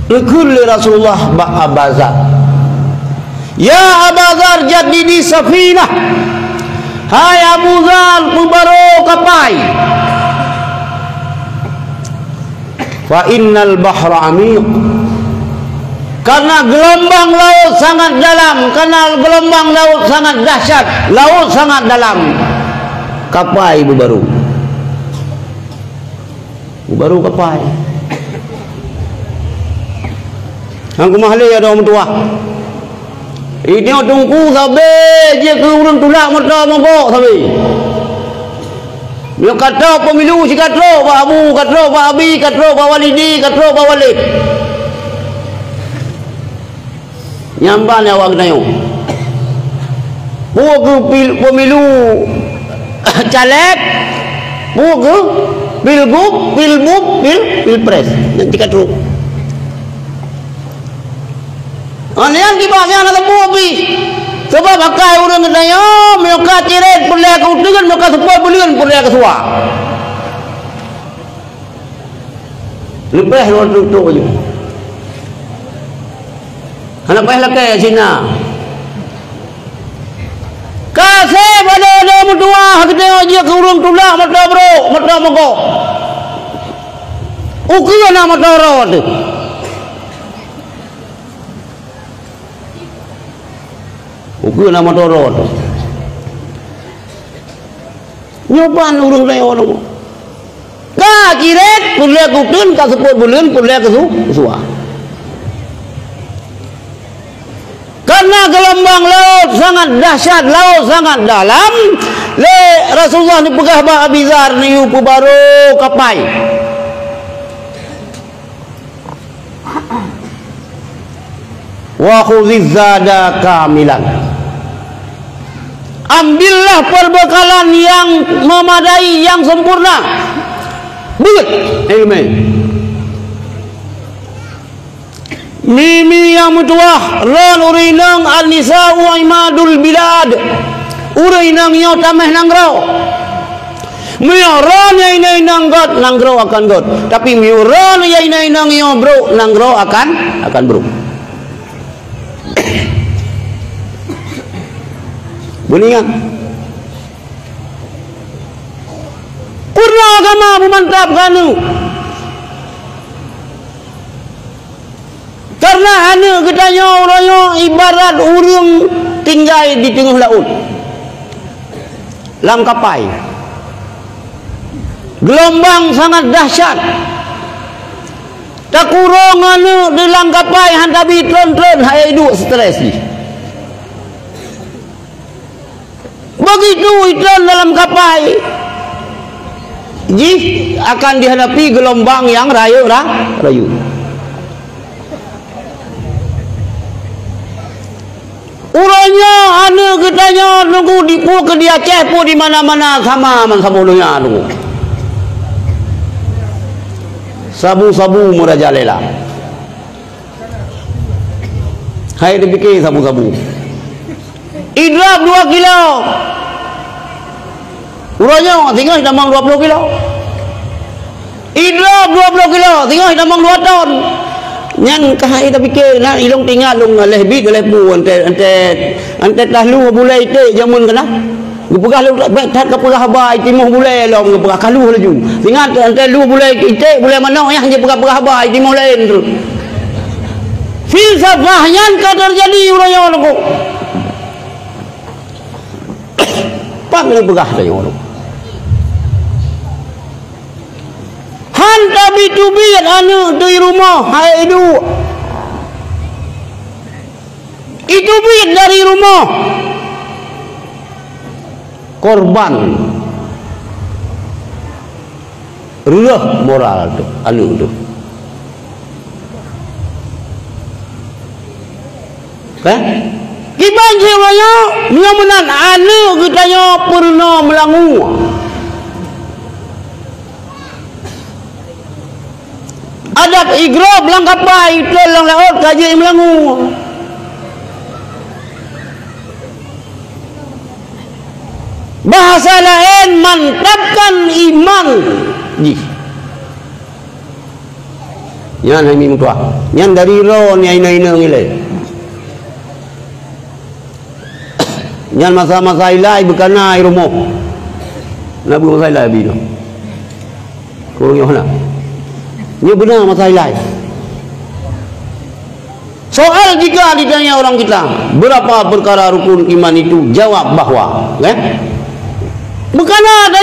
Likulli Rasulullah Abazar. Ya Abazar jadidi safinah. Hai Abu Dzar, pembaro kapai. Fa innal bahra amiq. Karena gelombang laut sangat dalam, karena gelombang laut sangat dahsyat, laut sangat dalam. Kapai baru. Baru kapai. Hang kumahli ada orang tua. Ini tungku sabe je ke urang tulak mata mongkok sabe. Dia kata pemilu si katro Pak Abu, katro Pak Abi, katro Pak Walidi, katro Pak Walid. Nyamban awak nayo. Buku pemilu caleg, buku pilpres nanti katro. Anian kibahnya nak bubi. Sebab pakai orang katanya, mereka ciret perlihat kau dengan mereka sepoi belian perlihat kesuah. Lepas luar tutup aja. Anak payah lakai Cina. Kasih pada ada mutua, kita aja ke urang tulak mata bro, mata mongkok. Ukian nama mata orang tu. Uku nama dorot. Nyoban urung lain orang. Ka kiret pulia kutun ka sepoi bulan pulia kesuah. Karena gelombang laut sangat dahsyat, laut sangat dalam, le Rasulullah ni pegah ba Abizar ni upu baru kapai. Wa khudziz zada kamilan. Ambillah perbekalan yang memadai, yang sempurna. Begitu. Amen. Mimi yang mutuah ron urinang an-nisa wa imadul bilad. Urinang yo tameh nangrau. Mio ron ya inai nanggot nangrau akan got. Tapi mio ron ya inai nang yo bro nangrau akan bro. Buningan purna agama memantap kanu karena hanya ketanya orangnya ibarat urang tinggal di tengah laut langkapai gelombang sangat dahsyat tak kurang anu di langkapai hantabi tron-tron hai hidup stres ni. Begitu iklan dalam kapal akan dihadapi gelombang yang rayu. Urangnya anu kitanya nunggu dipu ke dia cepu di mana-mana sama sabulunya nunggu. Sabu-sabu murajalela. Hai dipikir sabu-sabu. Idrap 2 kilo. Urangnya tinggal damang 20 kilo. Idrap 20 kilo, tinggal damang 2 ton. Nyan kahai tapi ke nak ilong tinggal long lebih lebu ante tahlu bulai te jamun kena. Gepegah lu betat kepegah ba timuh bulai long gepegah kalu laju. Tinggal ante lu bulai ite bulai mana yang je pegah ba timuh lain tu. Filsafahnya kadar jadi urangnya orang. Pak ni begah dah orang. Hanta bitubi anu di rumah hai itu. Itu bit dari rumah. Korban. Ruh moral tu anu tu. Kan? Kibanji raya nyamunan anu kitanya pernah melangu. Adab igrab langkapai telang laut kaji melangu. Bahasa lain mantapkan iman. Nyan hai mi mutua. Nyan dari ro ni aina-aina ngile. Nyan masa-masa ilai bekana iromo. Nabu masa ilai bino. Ko yo na. Ni benar masa ilai. Soal jika ditanya orang kita, berapa perkara rukun iman itu? Jawab bahwa, bukan ada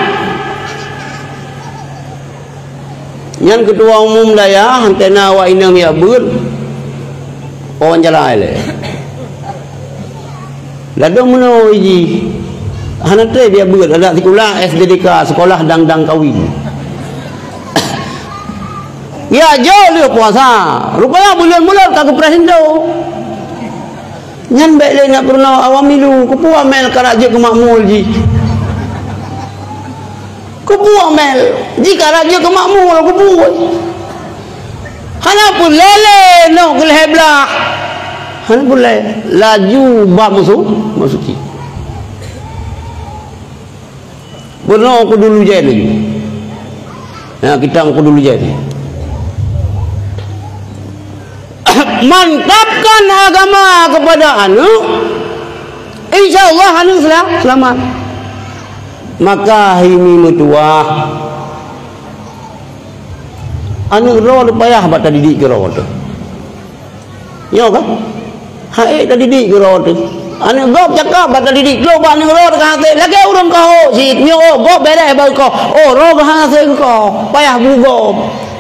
yang ketua umum daya antena wa inam ya ber orang jalan le lado meno iji hanate dia ber ada sekolah SDDK sekolah dang kawin ya jauh dia puasa rupanya bulan-bulan kagak presendo nyan baik le nak pernah awamilu kupua mel karaje ke makmul ji kubuang mel jika raja ke makmul kubuang hana pun lele no keleblah hana pun laju bab masuki benar aku dulu jadi nah kita aku dulu jadi mantapkan agama kepada anu insyaallah anu selamat. Maka ini mutuah anu ro payah bata didik ke ro tu yo kan hae ta didik ke ro tu anu gop cakap bata didik lo ba anu ro ka hate lagi urang kau si nyo gop bere ba ko ro ka hate ko payah bugo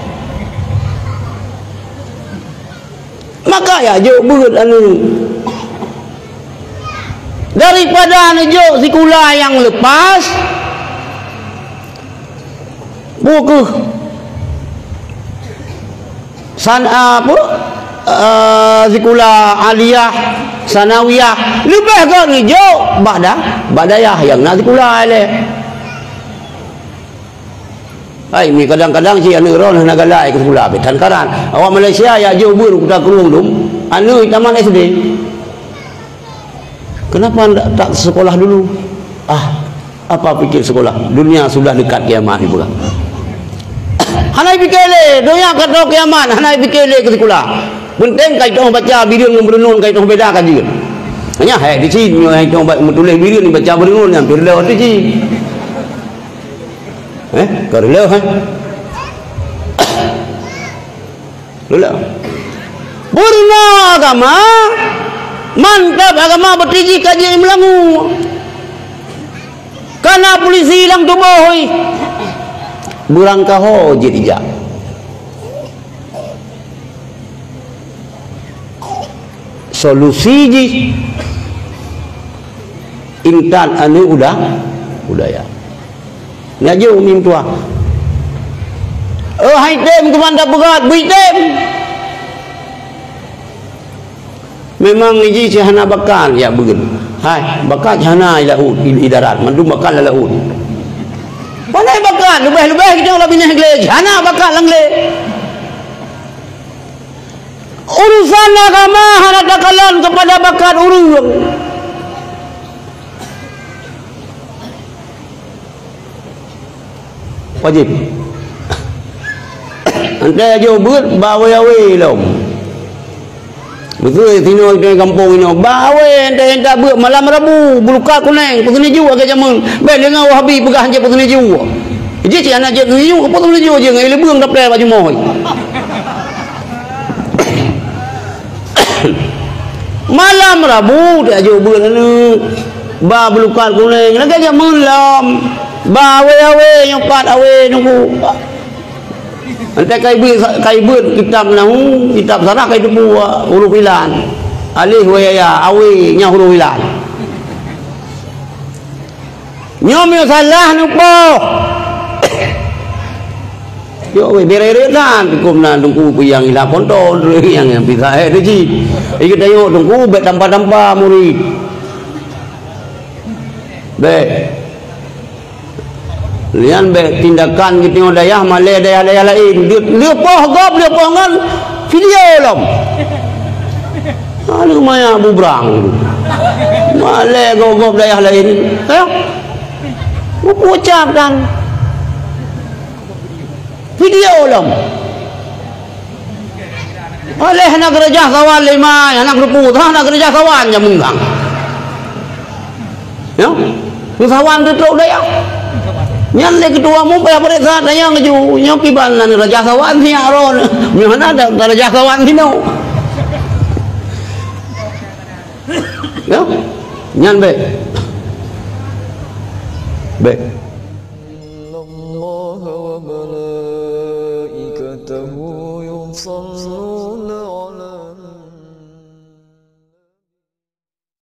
maka ya jo beut anu daripada nejo sekolah yang lepas buku apa sekolah aliyah sanawiyah lebih ke nejo badayah yang nak sekolah le ai mi kadang-kadang si anu ron nak galai ke sekolah betan karan awak Malaysia ya jo bur kita kurung dum anu taman SD. Kenapa tak sekolah dulu? Apa pikir sekolah? Dunia sudah dekat kiamat ni pula. Hanai fikir le, dunia kata kiamat, hanai fikir le ke sekolah. Penting kai tong baca birin berenun kai tong beda kan je. Hanya hai di sini hai tong tulis birin baca berenun yang perlu tu ji. Kerle ha. Lula. Burna agama mantap agama bertiji kaji melangu karena polisi hilang tu bohoi berangkah hoji dijak solusi ji intan anu udah ya ngaju mim tua hai tem kemana berat bitem memang ini cahana bakal ya begin hai bakal cahana ilaud idarat mandu bakal laud mana bakal lebih kita lebih nyagle cahana bakal langle urusan agama hana takalan kepada bakal urung wajib ante jo beut bawe-awe lom betul tino di kampung ini bawe ente beut malam Rabu buluka kuning putune ju agak jamun ben dengan wahabi pegah je putune ju je ci anak je ju putune ju je ngai lebeung daple baju moy malam Rabu dia jo beut anu ba buluka kuning agak jamun lom bawe-awe nyopat awe nunggu ante kai beut kitab nahu kitab sarah kai debu huruf ilan alif wa ya awe nya huruf ilan nyom yo salah nupo yo we bere-bere dan kumna tungku yang ila kontol yang bisa tu ji ikut ayo tungku bet tanpa murid be lian be tindakan kita dayah malay dayah lain dia poh gop dia pongan video lom aduh maya bubrang malay gop dayah lain ucap dan video lom oleh nak kerja kawan lima anak berputra nak kerja kawan je munggang ya kawan tu teruk dah ya nyan le ketua mu payah periksa tanya ngeju nyoki banan kerja kawan si aron mana ada kerja kawan si no ya nyan be